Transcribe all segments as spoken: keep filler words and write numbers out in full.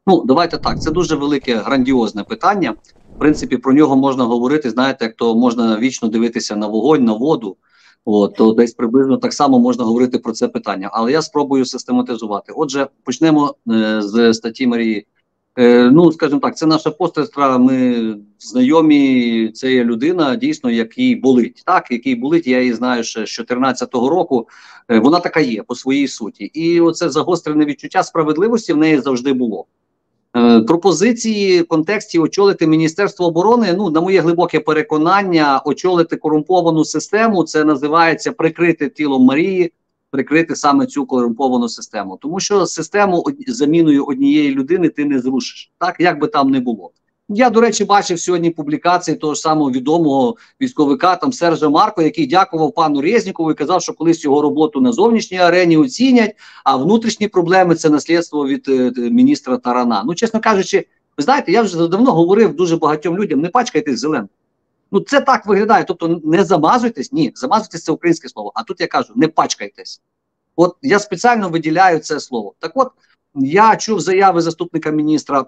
Ну, давайте так, це дуже велике, грандіозне питання. В принципі, про нього можна говорити, знаєте, як то можна вічно дивитися на вогонь, на воду. От, то десь приблизно так само можна говорити про це питання. Але я спробую систематизувати. Отже, почнемо е, з статті Марії. Е, ну, скажімо так, це наша посестра, ми знайомі, це є людина, дійсно, якій болить. Так, якій болить, я її знаю ще з чотирнадцятого року, е, вона така є по своїй суті. І оце загострене відчуття справедливості в неї завжди було. Е, пропозиції в контексті очолити Міністерство оборони, ну, на моє глибоке переконання, очолити корумповану систему, це називається прикрити тілом Марії, прикрити саме цю корумповану систему. Тому що систему заміною однієї людини ти не зрушиш, так, як би там не було. Я, до речі, бачив сьогодні публікації того ж самого відомого військовика, там, Сержа Марко, який дякував пану Резнікову і казав, що колись його роботу на зовнішній арені оцінять, а внутрішні проблеми – це наслідство від е, міністра Тарана. Ну, чесно кажучи, ви знаєте, я вже давно говорив дуже багатьом людям, не пачкайтесь зеленим. Ну, це так виглядає, тобто не замазуйтесь, ні, замазуйтесь – це українське слово, а тут я кажу, не пачкайтесь. От я спеціально виділяю це слово. Так от, я чув заяви заступника міністра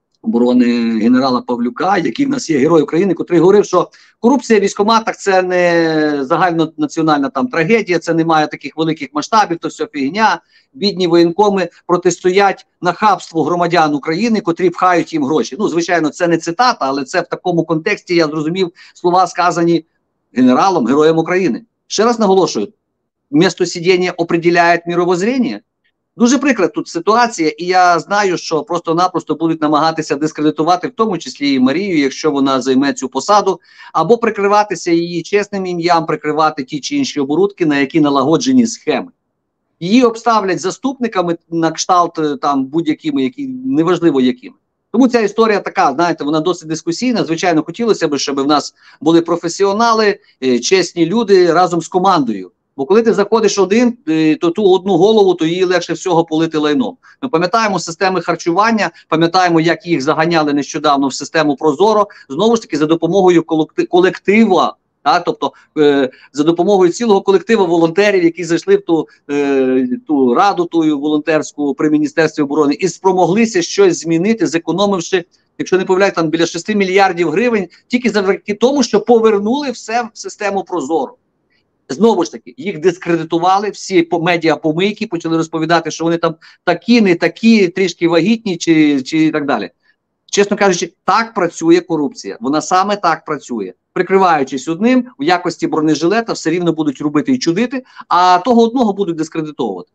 оборони генерала Павлюка, який в нас є герой України, котрий говорив, що корупція в військкоматах – це не загальнонаціональна там трагедія, це не має таких великих масштабів, то все фігня, бідні воєнкоми протистоять нахабству громадян України, котрі пхають їм гроші. Ну, звичайно, це не цитата, але це в такому контексті, я зрозумів, слова сказані генералом, героєм України. Ще раз наголошую, місто сидіння определяє мировоззріння. Дуже прикра тут ситуація, і я знаю, що просто-напросто будуть намагатися дискредитувати, в тому числі і Марію, якщо вона займе цю посаду, або прикриватися її чесним ім'ям, прикривати ті чи інші оборудки, на які налагоджені схеми. Її обставлять заступниками на кшталт там будь-якими, які, неважливо якими. Тому ця історія така, знаєте, вона досить дискусійна. Звичайно, хотілося б, щоб в нас були професіонали, чесні люди разом з командою. Бо коли ти заходиш один, то ту одну голову, то її легше всього полити лайном. Ми пам'ятаємо системи харчування, пам'ятаємо, як їх заганяли нещодавно в систему Прозоро, знову ж таки за допомогою колектива, так, тобто е, за допомогою цілого колектива волонтерів, які зайшли в ту, е, ту раду ту волонтерську при Міністерстві оборони і спромоглися щось змінити, зекономивши, якщо не помиляю, там біля шести мільярдів гривень, тільки завдяки тому, що повернули все в систему Прозоро. Знову ж таки, їх дискредитували, всі медіа-помийки почали розповідати, що вони там такі, не такі, трішки вагітні чи, чи так далі. Чесно кажучи, так працює корупція. Вона саме так працює. Прикриваючись одним, в якості бронежилета все рівно будуть робити і чудити, а того одного будуть дискредитовувати.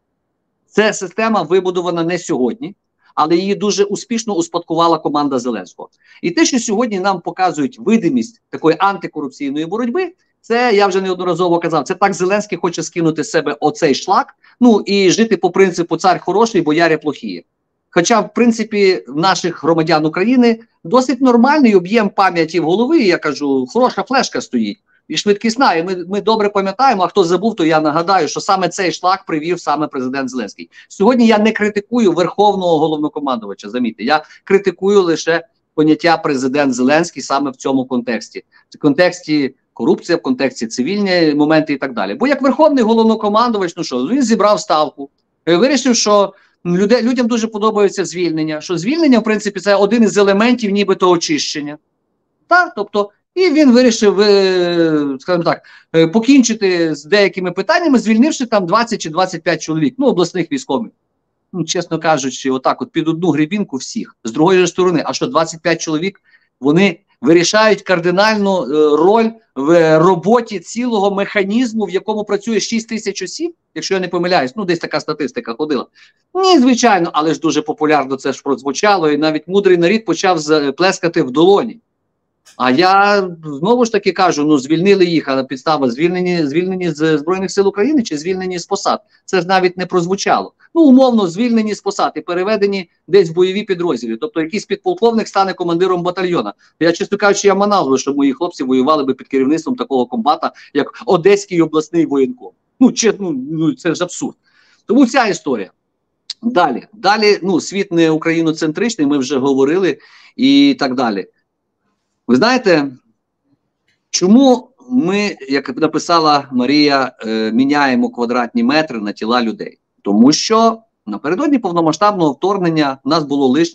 Це система вибудована не сьогодні, але її дуже успішно успадкувала команда Зеленського. І те, що сьогодні нам показують видимість такої антикорупційної боротьби, це, я вже неодноразово казав, це так Зеленський хоче скинути з себе оцей шлак, ну і жити по принципу цар хороший, бояря плохіє. Хоча, в принципі, в наших громадян України досить нормальний об'єм пам'яті в голові, я кажу, хороша флешка стоїть, і швидкісна, і ми, ми добре пам'ятаємо, а хто забув, то я нагадаю, що саме цей шлак привів саме президент Зеленський. Сьогодні я не критикую верховного головнокомандувача, замітьте, я критикую лише поняття президент Зеленський саме в цьому контексті. В контексті корупція, в контексті цивільні моменти і так далі. Бо як верховний головнокомандувач, ну що, він зібрав ставку, вирішив, що люди, людям дуже подобається звільнення, що звільнення, в принципі, це один із елементів нібито очищення. Так, тобто, і він вирішив, скажімо так, покінчити з деякими питаннями, звільнивши там двадцять чи двадцять п'ять чоловік, ну, обласних військових. Ну, чесно кажучи, отак от під одну гребінку всіх. З другої сторони, а що двадцять п'ять чоловік, вони вирішають кардинальну е, роль в роботі цілого механізму, в якому працює шість тисяч осіб, якщо я не помиляюсь, ну десь така статистика ходила. Ні, звичайно, але ж дуже популярно це ж прозвучало, і навіть мудрий народ почав плескати в долоні. А я знову ж таки кажу, ну звільнили їх, а підстава звільнені, звільнені з Збройних сил України чи звільнені з посад? Це ж навіть не прозвучало. Ну, умовно, звільнені з посад і переведені десь в бойові підрозділи. Тобто якийсь підполковник стане командиром батальйона. Я, чесно кажучи, я манав би, що мої хлопці воювали би під керівництвом такого комбата, як Одеський обласний воєнком. Ну, чесно, ну, це ж абсурд. Тому ця історія. Далі, далі, ну, світ не україноцентричний, ми вже говорили і так далі. Ви знаєте, чому ми, як написала Марія, е, міняємо квадратні метри на тіла людей? Тому що напередодні повномасштабного вторгнення в нас було лишніх, ну,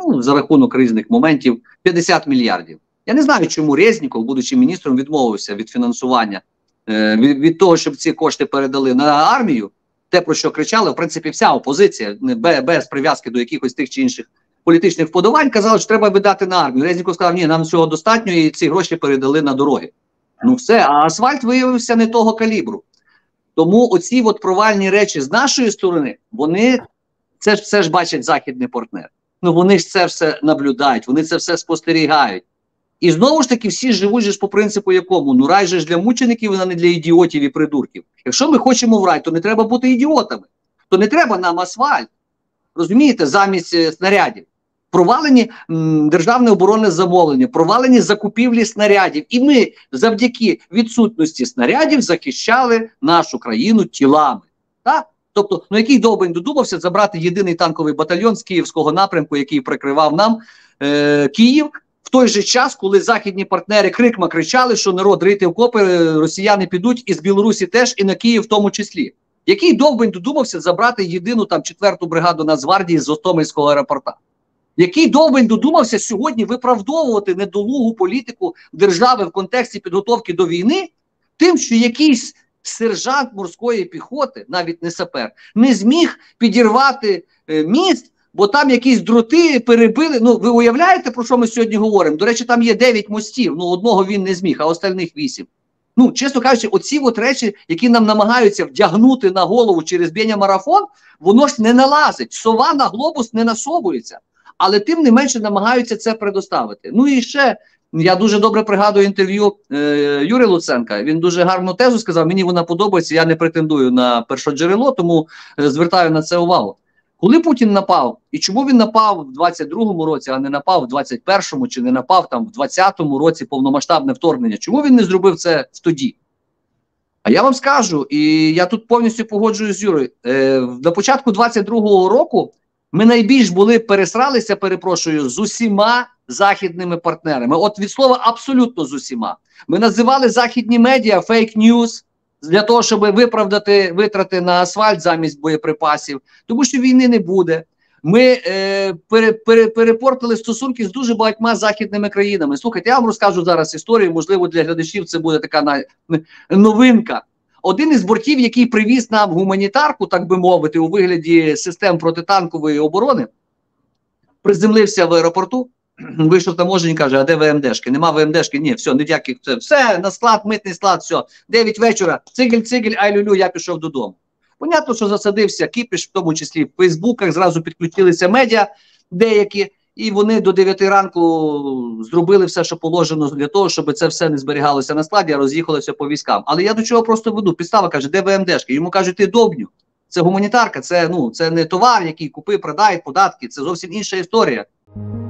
ну, за рахунок різних моментів, п'ятдесят мільярдів. Я не знаю, чому Резніков, будучи міністром, відмовився від фінансування, е, від, від того, щоб ці кошти передали на армію. Те, про що кричали, в принципі, вся опозиція, без, без прив'язки до якихось тих чи інших політичних вподобань, казали, що треба видати на армію. Резніков сказав, ні, нам цього достатньо, і ці гроші передали на дороги. Ну все, а асфальт виявився не того калібру. Тому оці от провальні речі з нашої сторони, вони, це ж все ж бачать західний партнер. Ну вони ж це все наблюдають, вони це все спостерігають. І знову ж таки всі живуть же ж по принципу якому? Ну рай же ж для мучеників, а не для ідіотів і придурків. Якщо ми хочемо в рай, то не треба бути ідіотами. То не треба нам асфальт, розумієте, замість е, снарядів. Провалені м, державне оборонне замовлення, провалені закупівлі снарядів. І ми завдяки відсутності снарядів захищали нашу країну тілами. Так? Тобто, ну який довбень додумався забрати єдиний танковий батальйон з київського напрямку, який прикривав нам е, Київ, в той же час, коли західні партнери крикма кричали, що народ рийте окопи, росіяни підуть, і з Білорусі теж, і на Київ в тому числі. Який довбень додумався забрати єдину там четверту бригаду Нацгвардії з Гостомельського аеропорта? Який довбень додумався сьогодні виправдовувати недолугу політику держави в контексті підготовки до війни тим, що якийсь сержант морської піхоти, навіть не сапер, не зміг підірвати е, міст, бо там якісь дроти перебили. Ну, ви уявляєте, про що ми сьогодні говоримо? До речі, там є дев'ять мостів, ну одного він не зміг, а остальних вісім. Ну, чесно кажучи, оці от речі, які нам намагаються вдягнути на голову через Беня-марафон, воно ж не налазить. Сова на глобус не насовується. Але тим не менше намагаються це предоставити. Ну і ще, я дуже добре пригадую інтерв'ю е, Юрія Луценка. Він дуже гарну тезу сказав, мені вона подобається, я не претендую на першоджерело, тому е, звертаю на це увагу. Коли Путін напав, і чому він напав в двадцять другому році, а не напав в двадцять першому, чи не напав там в двадцятому році повномасштабне вторгнення, чому він не зробив це тоді? А я вам скажу, і я тут повністю погоджуюсь з Юрою, е, на початку двадцять другого року ми найбільш були пересралися, перепрошую, з усіма західними партнерами. От від слова абсолютно з усіма. Ми називали західні медіа фейк-ньюс для того, щоб виправдати витрати на асфальт замість боєприпасів, тому що війни не буде. Ми е, пере, пере, перепортили стосунки з дуже багатьма західними країнами. Слухайте, я вам розкажу зараз історію, можливо, для глядачів це буде така на, новинка. Один із бортів, який привіз нам гуманітарку, так би мовити, у вигляді систем протитанкової оборони, приземлився в аеропорту, вийшов таможень і каже, а де ВМДшки? Нема ВМДшки? Ні, все, ніяких, все, все, на склад, митний склад, все, дев'ять вечора, цигель-цигель, ай-лю-лю, я пішов додому. Понятно, що засадився кіпіш, в тому числі в Фейсбуках, зразу підключилися медіа деякі, і вони до дев'яти ранку зробили все, що положено для того, щоб це все не зберігалося на складі, а роз'їхалося по військам. Але я до чого просто веду. Підстава каже, де ВМДшки? Йому кажуть, ти довбню. Це гуманітарка, це, ну, це не товар, який купи, продай, податки, це зовсім інша історія.